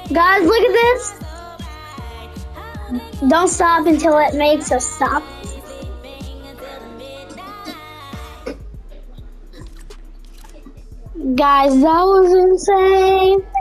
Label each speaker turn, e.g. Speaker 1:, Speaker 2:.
Speaker 1: Guys, look at this. Don't stop until it makes us stop. Guys, that was insane.